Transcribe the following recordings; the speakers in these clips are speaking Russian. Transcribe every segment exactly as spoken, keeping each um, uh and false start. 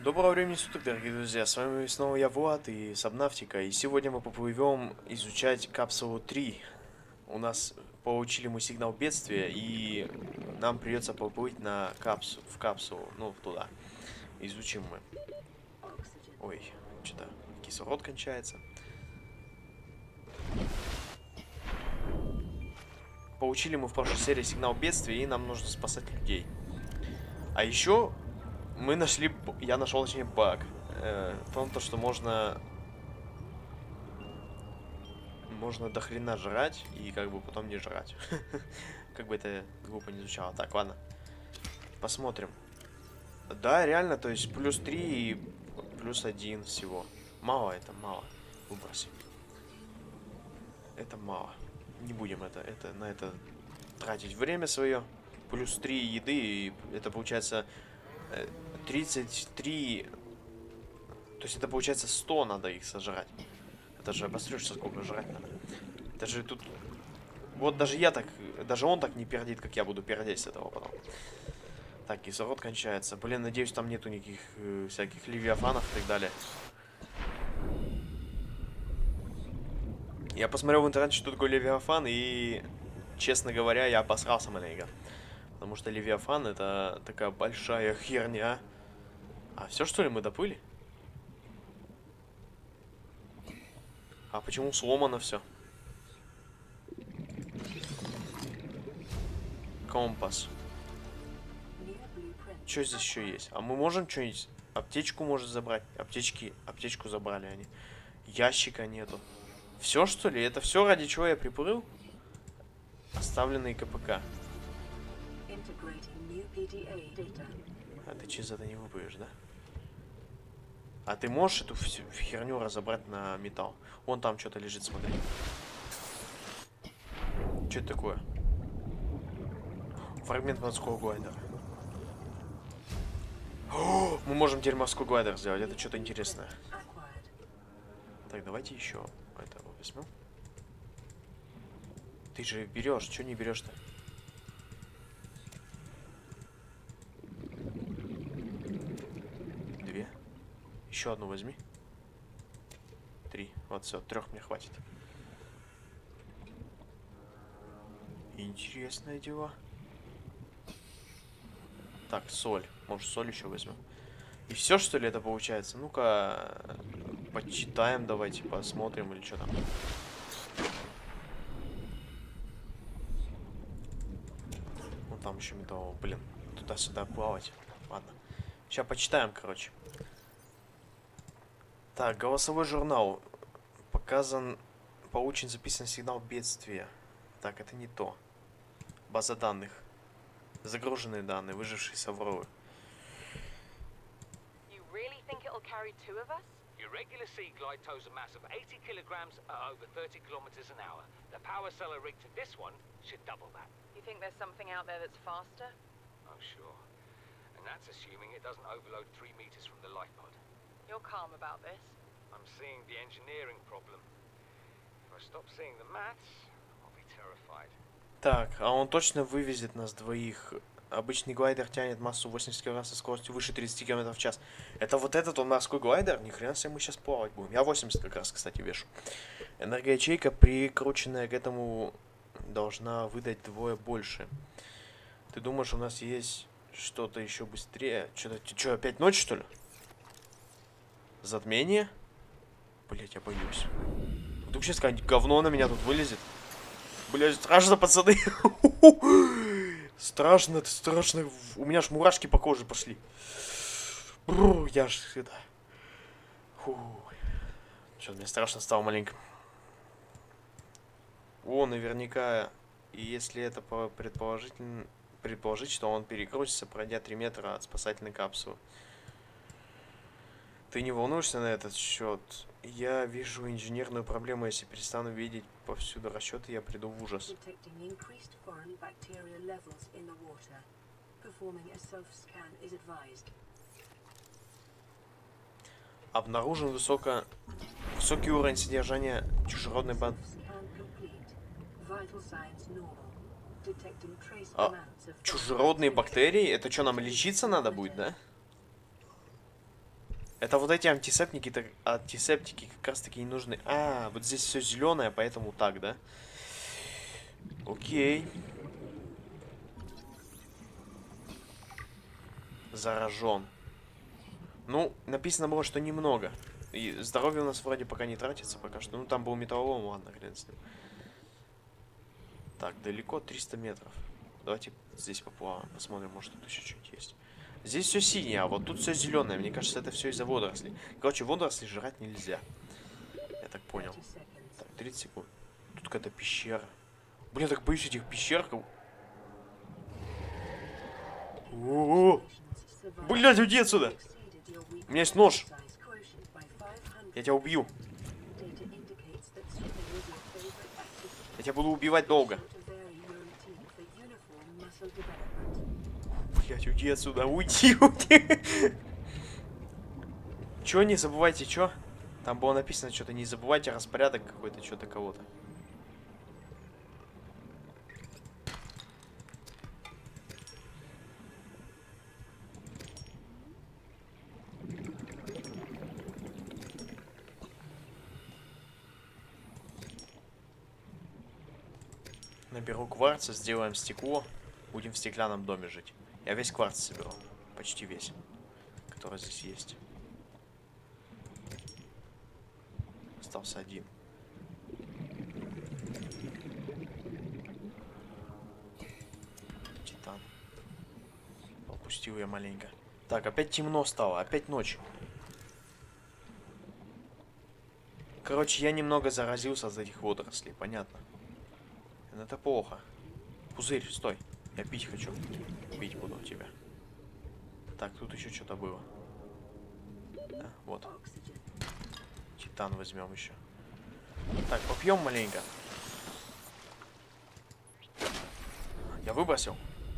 Доброго времени суток, дорогие друзья, с вами снова я, Влад, и Сабнавтика, и сегодня мы поплывем изучать капсулу три. У нас получили мы сигнал бедствия, и нам придется поплыть на капсу, в капсулу, ну, туда. Изучим мы. Ой, что-то кислород кончается. Получили мы в прошлой серии сигнал бедствия, и нам нужно спасать людей. А еще мы нашли, я нашел, точнее, баг. Э, в том, то, что можно... Можно до хрена жрать и как бы потом не жрать. Как бы это глупо не звучало. Так, ладно. Посмотрим. Да, реально, то есть плюс три и плюс один всего. Мало это, мало. Выброси. Это мало. Не будем это, это, на это тратить время свое. Плюс три еды, и это получается тридцать три. То есть это получается сто надо их сожрать. Это же обосрешься, сколько жрать надо. Это же тут... Вот даже я так... Даже он так не пердит, как я буду пердеть с этого потом. Так, кислород кончается. Блин, надеюсь, там нету никаких э, всяких левиафанов и так далее. Я посмотрел в интернете, что такое левиафан, и... Честно говоря, я обосрался маленько. Потому что левиафан — это такая большая херня. А все, что ли, мы доплыли? А почему сломано все? Компас. Что здесь еще есть? А мы можем что-нибудь... Аптечку может забрать? Аптечки... Аптечку забрали они. Ящика нету. Все, что ли? Это все, ради чего я приплыл? Оставленные КПК. А ты через это не выплывешь, да? А ты можешь эту всю херню разобрать на металл? Вон там что-то лежит, смотри. Что это такое? Фрагмент морского глайдера. О, мы можем теперь морской глайдер сделать. Это что-то интересное. Так, давайте еще этого возьмем. Ты же берешь. Что не берешь-то? Две. Еще одну возьми. Три. Вот все, трех мне хватит. Интересное дело. Так, соль. Может, соль еще возьмем. И все, что ли, это получается? Ну-ка, почитаем, давайте посмотрим, или что там. Ну, там еще металл. Блин, туда-сюда плавать. Ладно. Сейчас почитаем, короче. Так, голосовой журнал. Показан, получен, записан сигнал бедствия. Так, это не то. База данных. Загруженные данные, выжившие с Авроры. Irregular sea glide tows a mass of eighty kilograms at over thirty kilometers an hour. The power cellar rig to this one should double that. You think there's something out there that's faster? Oh, sure. And that's assuming it doesn't overload three meters from the life pod. You're calm about this. I'm seeing the engineering problem. If I stop seeing the maths, I'll be terrified. Так, а он точно вывезет нас двоих. Обычный глайдер тянет массу восемьдесят килограмм со скоростью выше тридцати километров в час. Это вот этот он морской глайдер? Ни хрена себе мы сейчас плавать будем. Я восемьдесят как раз, кстати, вешу. Энергоячейка, прикрученная к этому, должна выдать вдвое больше. Ты думаешь, у нас есть что-то еще быстрее? Что-то, что, опять ночь, что ли? Затмение? Блять, я боюсь. Вдруг сейчас какое-нибудь говно на меня тут вылезет. Блять, страшно, пацаны. Страшно, это страшно. У меня аж мурашки по коже пошли. Бррр, я ж это... Что-то мне страшно стало маленько. О, наверняка, и если это предположительно... предположить, что он перекрутится, пройдя три метра от спасательной капсулы. Ты не волнуешься на этот счет? Я вижу инженерную проблему. Если перестану видеть повсюду расчеты, я приду в ужас. Обнаружен высоко... высокий уровень содержания чужеродной бан... А, чужеродные бактерии? Это что, нам лечиться надо будет, да? Это вот эти антисептики, так, антисептики как раз таки не нужны. А, вот здесь все зеленое, поэтому так, да? Окей. Заражен. Ну, написано было, что немного. И здоровье у нас вроде пока не тратится пока что. Ну, там был металлолом, ладно, хрен с ним. Так, далеко триста метров. Давайте здесь поплаваем, посмотрим, может тут еще что-нибудь есть. Здесь все синее, а вот тут все зеленое. Мне кажется, это все из-за водорослей. Короче, водоросли жрать нельзя. Я так понял. Так, тридцать секунд. Тут какая-то пещера. Блин, я так боюсь этих пещер. О-о-о! Блядь, уйди отсюда! У меня есть нож. Я тебя убью. Я тебя буду убивать долго. Блять, уйди отсюда, уйди, уйди. Чё, не забывайте, чё? Там было написано что-то, не забывайте распорядок какой-то, что-то кого-то. Наберу кварца, сделаем стекло. Будем в стеклянном доме жить. Я весь кварц соберу. Почти весь. Который здесь есть. Остался один. Титан. Опустил я маленько. Так, опять темно стало. Опять ночь. Короче, я немного заразился от этих водорослей. Понятно. Это плохо. Пузырь, стой. Я пить хочу. Пить буду тебя. Так, тут еще что-то было. Да, вот. Титан возьмем еще. Так, попьем маленько. Я выбросил.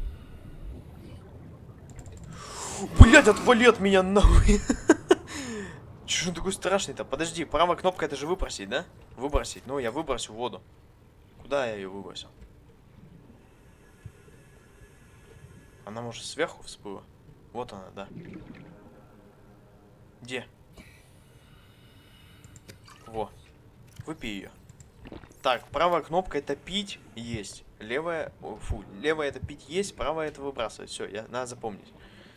Блять, отвали от меня нахуй. Че ж он такой страшный-то? Подожди, правая кнопка это же выбросить, да? Выбросить. Ну, я выбросил воду. Куда я ее выбросил? Она, может, сверху всплыла? Вот она, да. Где? Во. Выпей ее. Так, правая кнопка это пить есть. Левая... О, фу, левая это пить есть, правая это выбрасывать. Все, я, надо запомнить.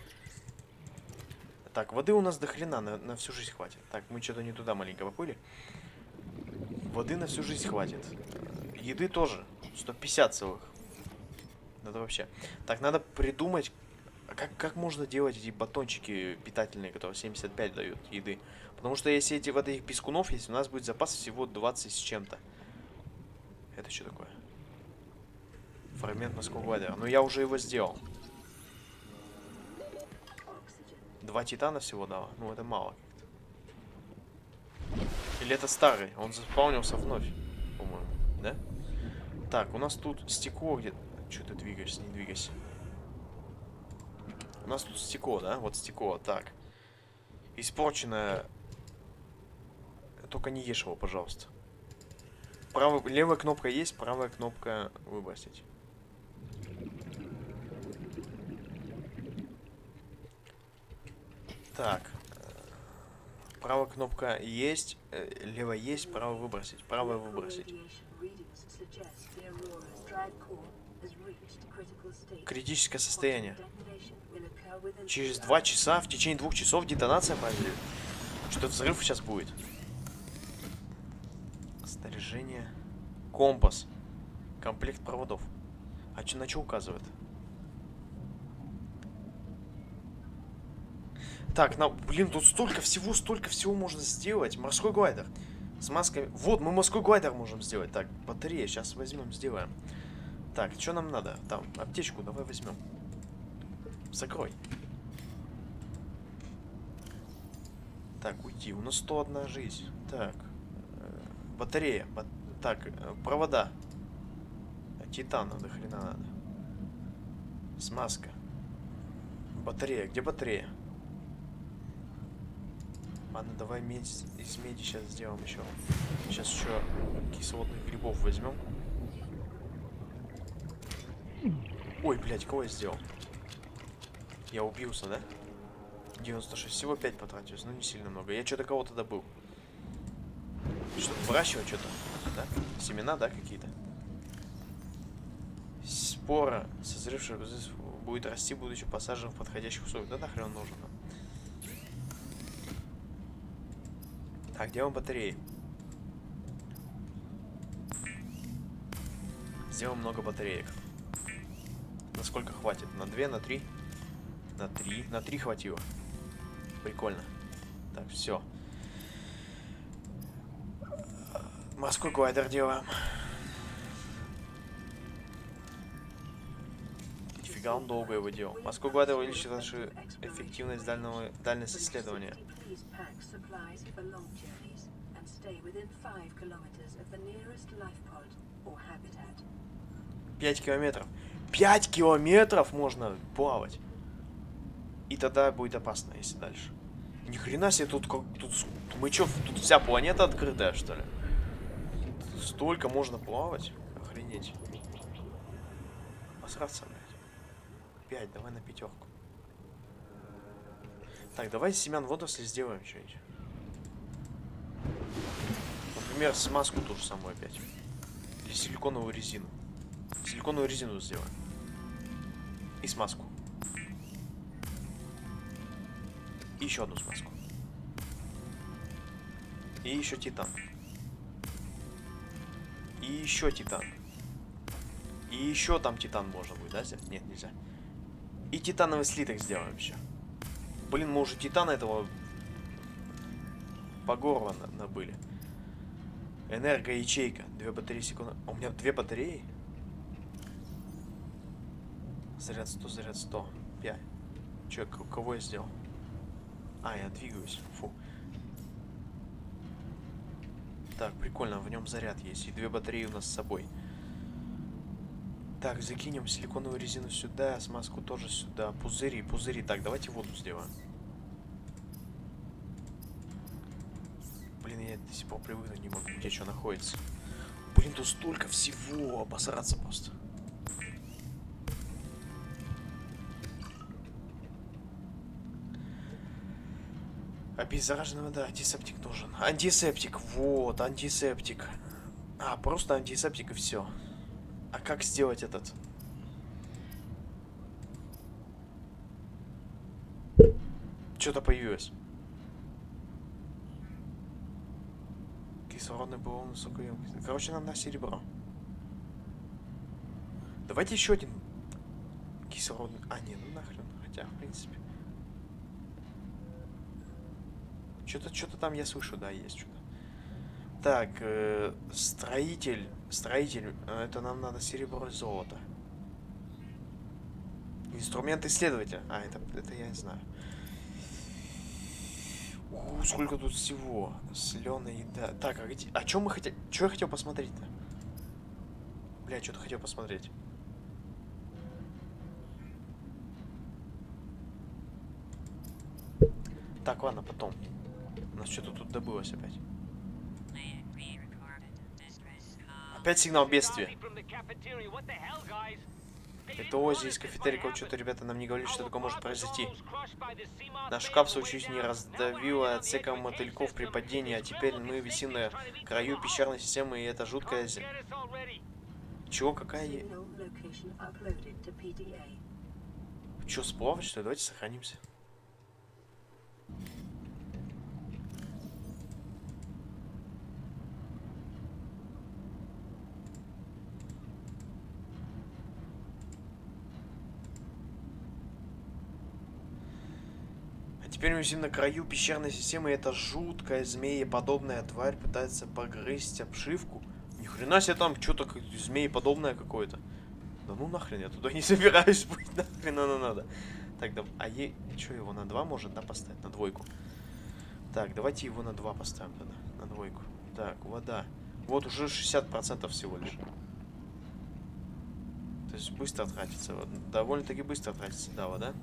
Так, воды у нас до хрена, на, на всю жизнь хватит. Так, мы что-то не туда маленько поплыли. Воды на всю жизнь хватит. Еды тоже. сто пятьдесят целых. Это вообще. Так, надо придумать, как, как можно делать эти батончики питательные, которые семьдесят пять дают еды. Потому что если эти вот этих пескунов есть, у нас будет запас всего двадцать с чем-то. Это что такое? Фрагмент морского глайдера. Но я уже его сделал. Два титана всего дало. Ну, это мало как-то. Или это старый? Он заспаунился вновь, по-моему. Да? Так, у нас тут стекло где-то. Что ты двигаешься? Не двигайся. У нас тут стекло, да? Вот стекло. Так. Испорченное. Только не ешь его, пожалуйста. Правая, левая кнопка есть, правая кнопка выбросить. Так. Правая кнопка есть, левая есть, правая выбросить. Правая выбросить. Критическое состояние. Через два часа, в течение двух часов детонация произойдет. Что взрыв сейчас будет. Снаряжение. Компас. Комплект проводов. А что на что указывает? Так, на, блин, тут столько всего, столько всего можно сделать. Морской глайдер. С маской. Вот, мы морской глайдер можем сделать. Так, батарея. Сейчас возьмем, сделаем. Так, что нам надо? Там, аптечку давай возьмем. Закрой. Так, уйти. У нас сто одна жизнь. Так. Э, батарея. Бат... Так, э, провода. Титана до хрена надо. Смазка. Батарея. Где батарея? Ладно, давай медь из меди сейчас сделаем еще. Сейчас еще кислотных грибов возьмем. Ой, блядь, кого я сделал? Я убился, да? девяносто шесть. Всего пять потратилось, но не сильно много. Я что-то кого-то добыл. Что, выращивать что-то? Да? Семена, да, какие-то? Спора, созревшая, будет расти, будучи посажен в подходящих условиях. Да нахрен он нужен? Так, где вам батареи? Сделаем много батареек. Насколько хватит? На две, на три? На три. На три хватило. Прикольно. Так, все. Морской глайдер делаем. Нифига он долго его делал. Морской глайдер увеличит нашу эффективность дальнего, дальность исследования. Пять километров. Пять километров можно плавать. И тогда будет опасно, если дальше. Ни хрена себе, тут как... Тут, мы чё, тут вся планета открытая, что ли? Тут столько можно плавать. Охренеть. Посраться, блядь. Пять, давай на пятерку. Так, давай семян водорослей сделаем что-нибудь. Например, смазку ту же самую опять. Или силиконовую резину. Силиконовую резину сделаем. И смазку. И еще одну смазку. И еще титан. И еще титан. И еще там титан можно будет, да, сделать? Нет, нельзя. И титановый слиток сделаем еще. Блин, мы уже титана этого по горло набыли. Энергоячейка. Две батареи секунды. А у меня две батареи? Заряд сто, заряд сто. пять. Че, кого я сделал? А, я двигаюсь. Фу. Так, прикольно, в нем заряд есть. И две батареи у нас с собой. Так, закинем силиконовую резину сюда, смазку тоже сюда. Пузыри, пузыри. Так, давайте воду сделаем. Блин, я до сих пор привыкнуть не могу, где что находится. Блин, тут столько всего. Обосраться просто. Обеззараженная вода, антисептик нужен. Антисептик, вот, антисептик. А, просто антисептик и все. А как сделать этот? Что-то появилось. Кислородный баллон высокой емкости. Короче, нам на серебро. Давайте еще один кислородный. А, не, ну нахрен. Хотя, в принципе. Что-то, что-то там я слышу, да, есть что-то. Так, э, строитель, строитель, это нам надо серебро и золото. Инструмент исследователя. А, это, это я не знаю. У, сколько тут всего. Слёная еда. Так, а где... А чё мы хотели... Чё я хотел посмотреть-то? Бля, что-то хотел посмотреть. Так, ладно, потом. У нас что-то тут добылось опять. Опять сигнал бедствия. Это Оззи из кафетерика. Что-то ребята нам не говорили, что такое может произойти. Наш капсула чуть не раздавила отсеком мотыльков при падении, а теперь мы висим на краю пещерной системы, и это жуткая земля. Чего? Какая? Че, сплавать, что ли? Давайте сохранимся. Теперь мы висим на краю пещерной системы, и эта жуткая змееподобная тварь пытается погрызть обшивку. Ни хрена себе там что-то змееподобное какое-то. Да ну нахрен, я туда не собираюсь быть, нахрен оно надо. Так, да, а е... что, его на два может, да, поставить? На двойку. Так, давайте его на два поставим тогда, на двойку. Так, вода. Вот уже шестьдесят процентов всего лишь. То есть быстро тратится, довольно-таки быстро тратится, да, вода.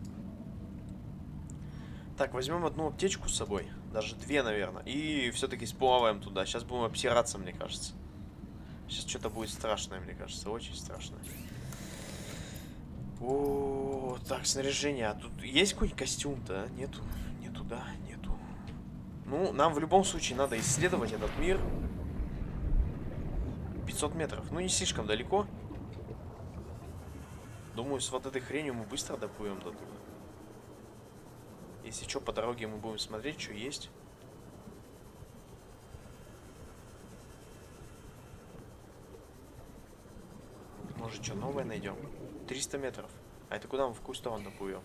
Так, возьмем одну аптечку с собой. Даже две, наверное. И все-таки сплаваем туда. Сейчас будем обсираться, мне кажется. Сейчас что-то будет страшное, мне кажется. Очень страшное. О, О, так, снаряжение. А тут есть какой-нибудь костюм-то? Нету. Нету, да, нету. Ну, нам в любом случае надо исследовать этот мир. пятьсот метров. Ну, не слишком далеко. Думаю, с вот этой хренью мы быстро доплывем до туда. Если что, по дороге мы будем смотреть, что есть. Может, что новое найдем? триста метров. А это куда мы в какую сторону доплывем?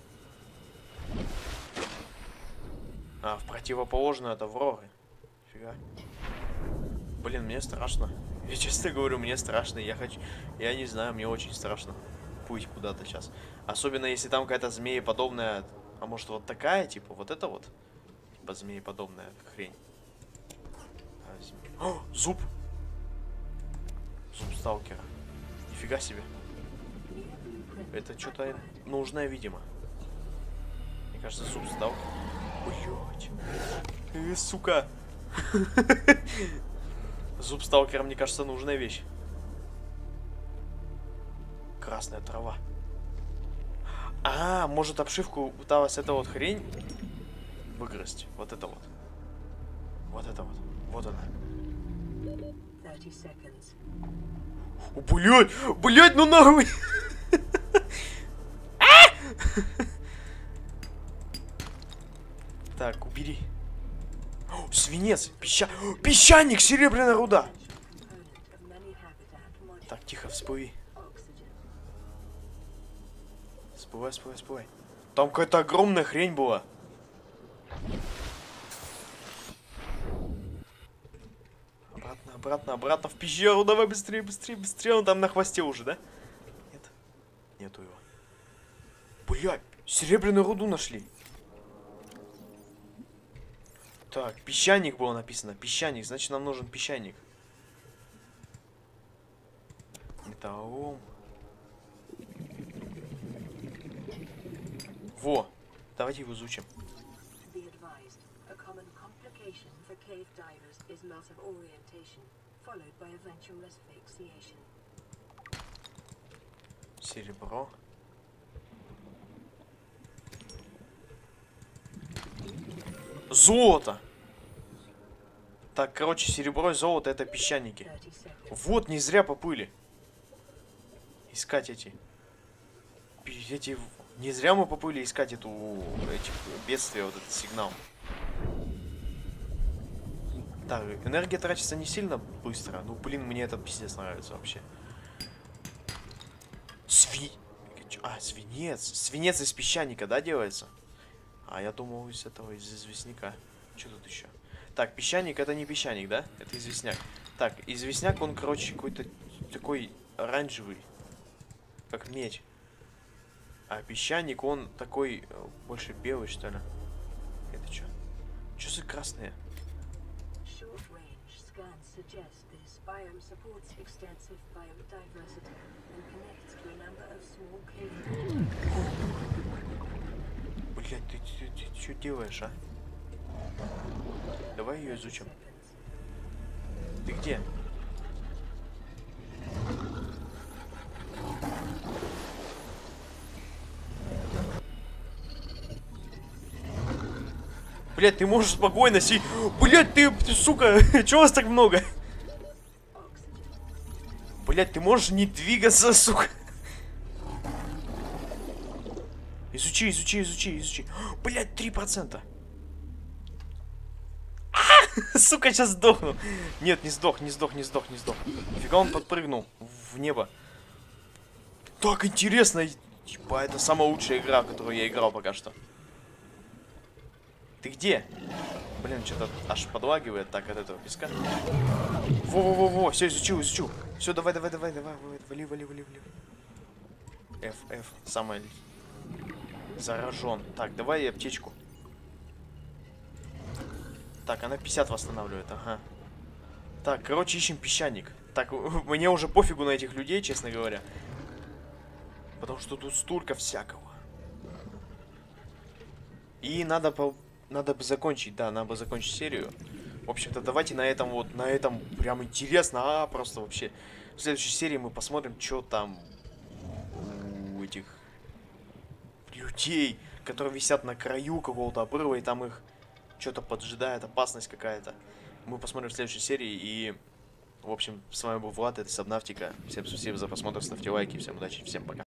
А, в противоположную от Авроры. Фига. Блин, мне страшно. Я честно говорю, мне страшно. Я хочу... Я не знаю, мне очень страшно плыть куда-то сейчас. Особенно, если там какая-то змееподобная... А может, вот такая, типа, вот это вот? Типа змееподобная хрень. А, зме... О, зуб! Зуб сталкера. Нифига себе. Это что-то нужное, видимо. Мне кажется, зуб сталкера. Блять. Э, сука. Зуб сталкера, мне кажется, нужная вещь. Красная трава. А, может, обшивку пыталась эта вот хрень выгрызть. Вот это вот. Вот это вот. Вот она. О, блядь! Блядь, ну нахуй! Так, убери. О, свинец! Песча... Песчаник! Серебряная руда! Так, тихо, всплыви. Всплывай, всплывай, всплывай. Там какая-то огромная хрень была. Обратно, обратно, обратно в пещеру. Давай быстрее, быстрее, быстрее. Он там на хвосте уже, да? Нет? Нету его. Блядь, серебряную руду нашли. Так, песчаник было написано. Песчаник, значит, нам нужен песчаник. Металлолом. Во! Давайте его изучим. Серебро. Золото! Так, короче, серебро и золото — это песчаники. Вот, не зря поплыли. Искать эти... Эти... Не зря мы поплыли искать эту... Эти бедствия, вот этот сигнал. Так, энергия тратится не сильно быстро. Ну, блин, мне этот пиздец нравится вообще. Сви... А, свинец. Свинец из песчаника, да, делается? А, я думал, из этого, из известняка. Что тут еще? Так, песчаник — это не песчаник, да? Это известняк. Так, известняк, он, короче, какой-то такой оранжевый. Как медь. А песчаник, он такой больше белый, что ли? Это что? Что за красные? Блять, ты, ты, ты, ты что делаешь, а? Давай ее изучим. Ты где? Блять, ты можешь спокойно си... Блять, ты, ты, сука, чего вас так много? Блять, ты можешь не двигаться, сука. Изучи, изучи, изучи, изучи. Блять, три процента. А! Сука, сейчас сдохну. Нет, не сдох, не сдох, не сдох, не сдох. Фига он подпрыгнул в небо. Так интересно. Типа, это самая лучшая игра, в которую я играл пока что. Ты где? Блин, что-то аж подлагивает так от этого песка. Во-во-во-во, все, изучил, изучил. Все, давай, давай, давай, давай, вали, вали, вали, вали. F, F, самое... Заражен. Так, давай аптечку. Так, она пятьдесят восстанавливает, ага. Так, короче, ищем песчаник. Так, мне уже пофигу на этих людей, честно говоря. Потому что тут столько всякого. И надо по... Надо бы закончить, да, надо бы закончить серию. В общем-то, давайте на этом вот, на этом прям интересно, а, просто вообще. В следующей серии мы посмотрим, что там у этих людей, которые висят на краю какого-то обрыва, и там их что-то поджидает, опасность какая-то. Мы посмотрим в следующей серии, и, в общем, с вами был Влад, это Сабнавтика. Всем спасибо за просмотр, ставьте лайки, всем удачи, всем пока.